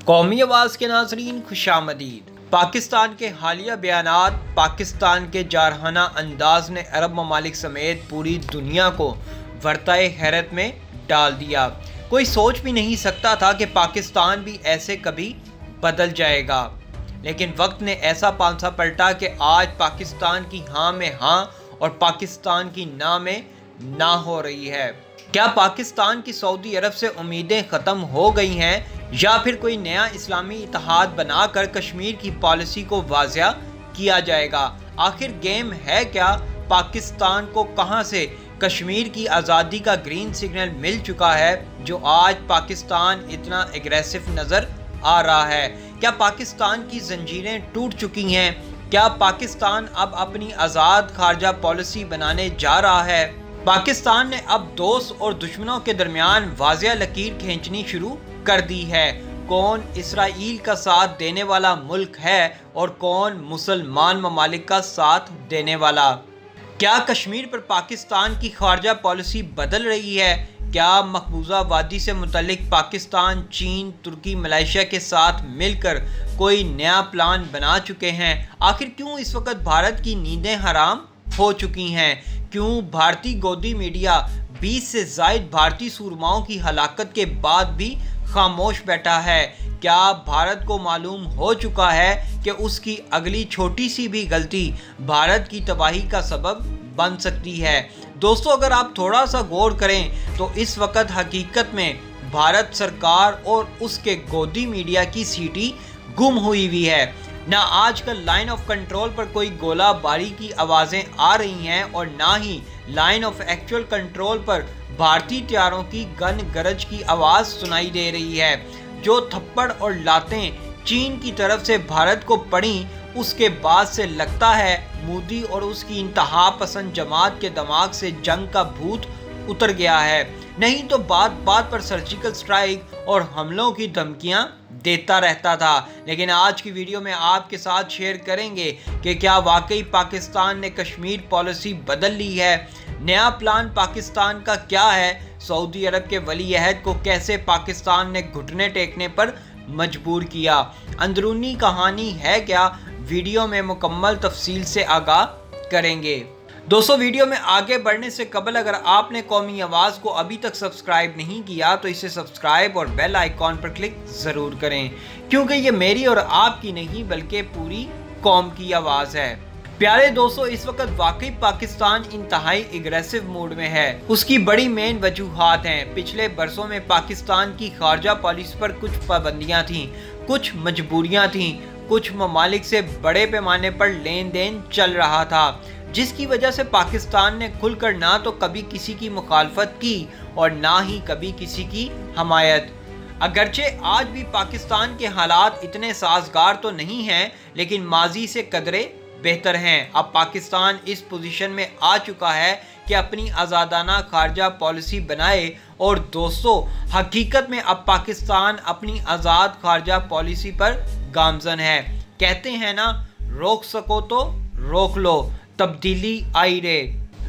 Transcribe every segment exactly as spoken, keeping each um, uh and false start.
قومی آواز کے ناظرین خوش آمدید۔ پاکستان کے حالیہ بیانات پاکستان کے جارحانہ انداز نے عرب ممالک سمیت پوری دنیا کو ورطۂ حیرت میں ڈال دیا۔ کوئی سوچ بھی نہیں سکتا تھا کہ پاکستان بھی ایسے کبھی بدل جائے گا، لیکن وقت نے ایسا پانسا پلٹا کہ آج پاکستان کی ہاں میں ہاں اور پاکستان کی نہ میں نہ ہو رہی ہے۔ کیا پاکستان کی سعودی عرب سے امیدیں ختم ہو گئی ہیں یا پھر کوئی نیا اسلامی اتحاد بنا کر کشمیر کی پالیسی کو واضح کیا جائے گا؟ آخر گیم ہے کیا؟ پاکستان کو کہاں سے کشمیر کی آزادی کا گرین سگنل مل چکا ہے جو آج پاکستان اتنا اگریسو نظر آ رہا ہے؟ کیا پاکستان کی زنجیریں ٹوٹ چکی ہیں؟ کیا پاکستان اب اپنی آزاد خارجہ پالیسی بنانے جا رہا ہے؟ پاکستان نے اب دوست اور دشمنوں کے درمیان واضح لکیر کھینچنی شروع کر دی ہے۔ کون اسرائیل کا ساتھ دینے والا ملک ہے اور کون مسلمان ممالک کا ساتھ دینے والا؟ کیا کشمیر پر پاکستان کی خارجہ پالیسی بدل رہی ہے؟ کیا مقبوضہ وادی سے متعلق پاکستان، چین، ترکی، ملائیشیا کے ساتھ مل کر کوئی نیا پلان بنا چکے ہیں؟ آخر کیوں اس وقت بھارت کی نیندیں حرام ہو چکی ہیں؟ کیوں بھارتی گودی میڈیا بیس سے زائد بھارتی سورماؤں کی ہلاکت کے بعد بھی خاموش بیٹھا ہے؟ کیا بھارت کو معلوم ہو چکا ہے کہ اس کی اگلی چھوٹی سی بھی غلطی بھارت کی تباہی کا سبب بن سکتی ہے؟ دوستو، اگر آپ تھوڑا سا غور کریں تو اس وقت حقیقت میں بھارت سرکار اور اس کے گودی میڈیا کی سیٹی گم ہوئی ہوئی ہے۔ نہ آج کل لائن آف کنٹرول پر کوئی گولہ باری کی آوازیں آ رہی ہیں اور نہ ہی لائن آف ایکچوئل کنٹرول پر بھارتی طیاروں کی گن گرج کی آواز سنائی دے رہی ہے۔ جو تھپڑ اور لاتیں چین کی طرف سے بھارت کو پڑیں، اس کے بعد سے لگتا ہے مودی اور اس کی انتہا پسند جماعت کے دماغ سے جنگ کا بھوت اتر گیا ہے، نہیں تو بات بات پر سرجیکل سٹرائک اور حملوں کی دھمکیاں دیتا رہتا تھا۔ لیکن آج کی ویڈیو میں آپ کے ساتھ شیئر کریں گے کہ کیا واقعی پاکستان نے کشمیر پالیسی بدل لی ہے؟ نیا پلان پاکستان کا کیا ہے؟ سعودی عرب کے ولی عہد کو کیسے پاکستان نے گھٹنے ٹیکنے پر مجبور کیا؟ اندرونی کہانی ہے کیا؟ ویڈیو میں مکمل تفصیل سے آگاہ کریں گے۔ دوستو، ویڈیو میں آگے بڑھنے سے قبل اگر آپ نے قومی آواز کو ابھی تک سبسکرائب نہیں کیا تو اسے سبسکرائب اور بیل آئیکن پر کلک ضرور کریں، کیونکہ یہ میری اور آپ کی نہیں بلکہ پوری قوم کی آواز ہے۔ پیارے دوستو، اس وقت واقعی پاکستان انتہائی اگریسو موڈ میں ہے۔ اس کی بڑی مین وجوہات ہیں۔ پچھلے برسوں میں پاکستان کی خارجہ پالیسی پر کچھ پابندیاں تھیں، کچھ مجبوریاں تھیں، کچھ ممالک سے بڑے پیمانے پر لین دین چل رہا تھا، جس کی وجہ سے پاکستان نے کھل کر نہ تو کبھی کسی کی مخالفت کی اور نہ ہی کبھی کسی کی حمایت۔ اگرچہ آج بھی پاکستان کے حالات اتنے سازگار تو نہیں ہیں، لیکن ماضی سے قدرے بہتر ہیں۔ اب پاکستان اس پوزیشن میں آ چکا ہے کہ اپنی آزادانہ خارجہ پالیسی بنائے، اور دوستو حقیقت میں اب پاکستان اپنی آزاد خارجہ پالیسی پر گامزن ہے۔ کہتے ہیں نا، روک سکو تو روک لو، تبدیلی آئی رے۔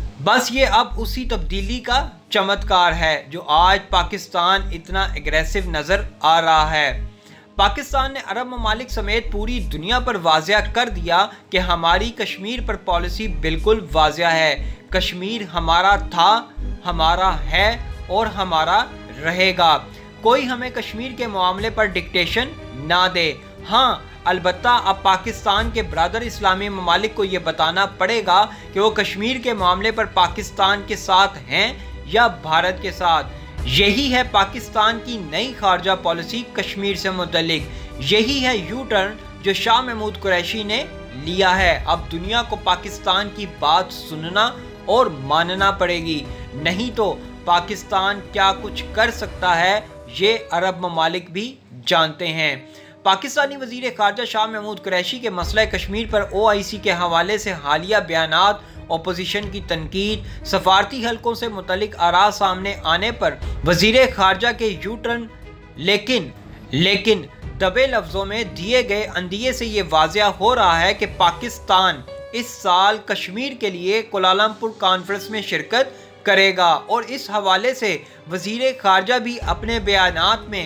بس یہ اب اسی تبدیلی کا چمتکار ہے جو آج پاکستان اتنا اگریسو نظر آ رہا ہے۔ پاکستان نے عرب ممالک سمیت پوری دنیا پر واضح کر دیا کہ ہماری کشمیر پر پالیسی بالکل واضح ہے۔ کشمیر ہمارا تھا، ہمارا ہے اور ہمارا رہے گا۔ کوئی ہمیں کشمیر کے معاملے پر ڈکٹیشن نہ دے۔ ہاں، البتہ اب پاکستان کے برادر اسلامی ممالک کو یہ بتانا پڑے گا کہ وہ کشمیر کے معاملے پر پاکستان کے ساتھ ہیں یا بھارت کے ساتھ۔ یہی ہے پاکستان کی نئی خارجہ پالیسی کشمیر سے متعلق۔ یہی ہے یو ٹرن جو شاہ محمود قریشی نے لیا ہے۔ اب دنیا کو پاکستان کی بات سننا اور ماننا پڑے گی، نہیں تو پاکستان کیا کچھ کر سکتا ہے یہ عرب ممالک بھی جانتے ہیں۔ پاکستانی وزیر خارجہ شاہ محمود قریشی کے مسئلہ کشمیر پر او آئی سی کے حوالے سے حالیہ بیانات، اپوزیشن کی تنقید، سفارتی حلقوں سے متعلق آراء سامنے آنے پر وزیر خارجہ کے یو ٹرن، لیکن لیکن دبے لفظوں میں دیے گئے عندیے سے یہ واضح ہو رہا ہے کہ پاکستان اس سال کشمیر کے لیے کوالالمپور کانفرنس میں شرکت کرے گا، اور اس حوالے سے وزیر خارجہ بھی اپنے بیانات میں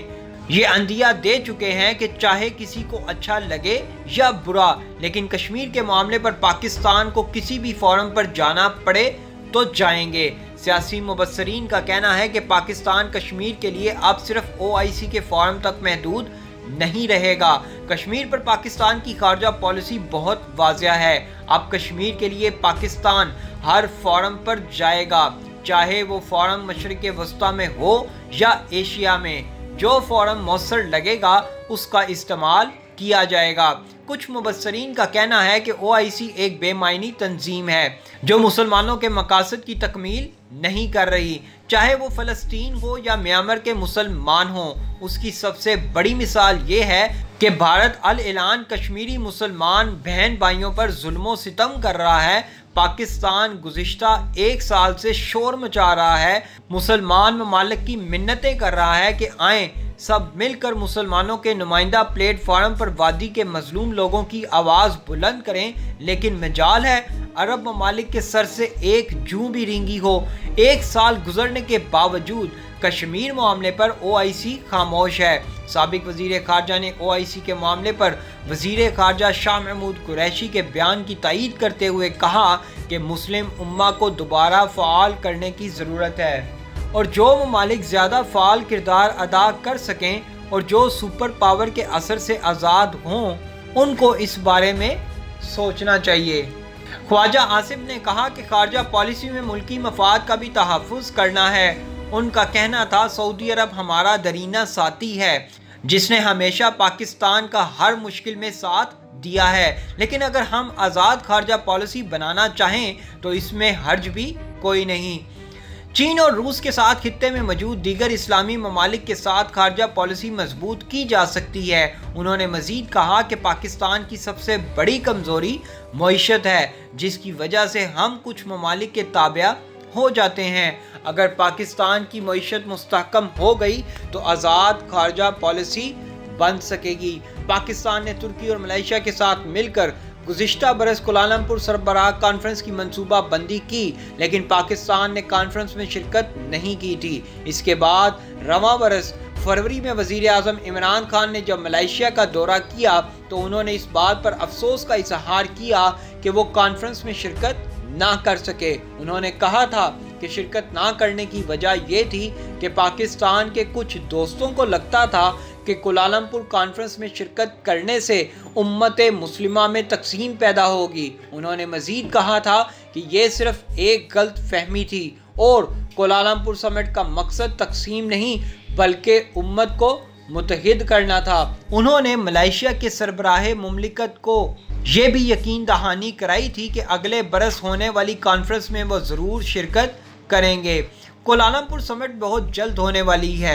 یہ اندیا دے چکے ہیں کہ چاہے کسی کو اچھا لگے یا برا، لیکن کشمیر کے معاملے پر پاکستان کو کسی بھی فورم پر جانا پڑے تو جائیں گے۔ سیاسی مبصرین کا کہنا ہے کہ پاکستان کشمیر کے لیے اب صرف او آئی سی کے فورم تک محدود نہیں رہے گا۔ کشمیر پر پاکستان کی خارجہ پالیسی بہت واضح ہے۔ اب کشمیر کے لیے پاکستان ہر فورم پر جائے گا، چاہے وہ فورم مشرق وسطیٰ میں ہو یا ایشیا میں۔ جو فورم مؤثر لگے گا اس کا استعمال کیا جائے گا۔ کچھ مبصرین کا کہنا ہے کہ او آئی سی ایک بے معنی تنظیم ہے جو مسلمانوں کے مقاصد کی تکمیل نہیں کر رہی، چاہے وہ فلسطین ہو یا میانمار کے مسلمان ہوں۔ اس کی سب سے بڑی مثال یہ ہے کہ بھارت الاعلان کشمیری مسلمان بہن بھائیوں پر ظلم و ستم کر رہا ہے۔ پاکستان گزشتہ ایک سال سے شور مچا رہا ہے، مسلمان ممالک کی منتیں کر رہا ہے کہ آئیں سب مل کر مسلمانوں کے نمائندہ پلیٹ فارم پر وادی کے مظلوم لوگوں کی آواز بلند کریں، لیکن مجال ہے عرب ممالک کے سر سے ایک جوں بھی رینگی ہو۔ ایک سال گزرنے کے باوجود کشمیر معاملے پر او آئی سی خاموش ہے۔ سابق وزیر خارجہ نے او آئی سی کے معاملے پر وزیر خارجہ شاہ محمود قریشی کے بیان کی تائید کرتے ہوئے کہا کہ مسلم امہ کو دوبارہ فعال کرنے کی ضرورت ہے، اور جو ممالک زیادہ فعال کردار ادا کر سکیں اور جو سپر پاور کے اثر سے آزاد ہوں ان کو اس بارے میں سوچنا چاہیے۔ خواجہ آصف نے کہا کہ خارجہ پالیسی میں ملکی مفاد کا بھی تحفظ کرنا ہے۔ ان کا کہنا تھا سعودی عرب ہمارا درینہ ساتھی ہے جس نے ہمیشہ پاکستان کا ہر مشکل میں ساتھ دیا ہے، لیکن اگر ہم آزاد خارجہ پالیسی بنانا چاہیں تو اس میں حرج بھی کوئی نہیں۔ چین اور روس کے ساتھ خطے میں موجود دیگر اسلامی ممالک کے ساتھ خارجہ پالیسی مضبوط کی جا سکتی ہے۔ انہوں نے مزید کہا کہ پاکستان کی سب سے بڑی کمزوری معیشت ہے، جس کی وجہ سے ہم کچھ ممالک کے تابع ہو جاتے ہیں۔ اگر پاکستان کی معیشت مستحکم ہو گئی تو آزاد خارجہ پالیسی بن سکے گی۔ پاکستان نے ترکی اور ملائیشیا کے ساتھ مل کر گزشتہ برس کوالالمپور سربراہ کانفرنس کی منصوبہ بندی کی، لیکن پاکستان نے کانفرنس میں شرکت نہیں کی تھی۔ اس کے بعد رواں برس فروری میں وزیر اعظم عمران خان نے جب ملائیشیا کا دورہ کیا تو انہوں نے اس بات پر افسوس کا اظہار کیا کہ وہ کانفرنس میں شرکت نہ کر سکے۔ انہوں نے کہا تھا کہ شرکت نہ کرنے کی وجہ یہ تھی کہ پاکستان کے کچھ دوستوں کو لگتا تھا کہ کوالالمپور کانفرنس میں شرکت کرنے سے امت مسلمہ میں تقسیم پیدا ہوگی۔ انہوں نے مزید کہا تھا کہ یہ صرف ایک غلط فہمی تھی اور کوالالمپور سمٹ کا مقصد تقسیم نہیں بلکہ امت کو متحد کرنا تھا۔ انہوں نے ملائیشیا کے سربراہ مملکت کو یہ بھی یقین دہانی کرائی تھی کہ اگلے برس ہونے والی کانفرنس میں وہ ضرور شرکت کریں گے۔ کوالالمپور سمٹ بہت جلد ہونے والی ہے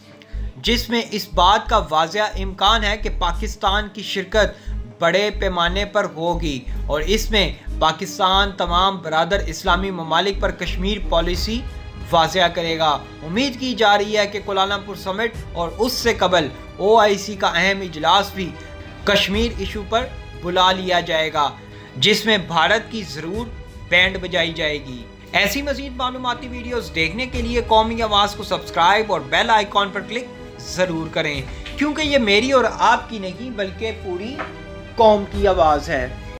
جس میں اس بات کا واضح امکان ہے کہ پاکستان کی شرکت بڑے پیمانے پر ہوگی اور اس میں پاکستان تمام برادر اسلامی ممالک پر کشمیر پالیسی واضح کرے گا۔ امید کی جا رہی ہے کہ کوالالمپور سمٹ اور اس سے قبل او آئی سی کا اہم اجلاس بھی کشمیر ایشو پر بلا لیا جائے گا جس میں بھارت کی ضرور بینڈ بجائی جائے گی۔ ایسی مزید معلوماتی ویڈیوز دیکھنے کے لیے قومی آواز کو سبسکرائب اور بیل آئیکن پر کلک ضرور کریں، کیونکہ یہ میری اور آپ کی نہیں بلکہ پوری قوم کی آواز ہے۔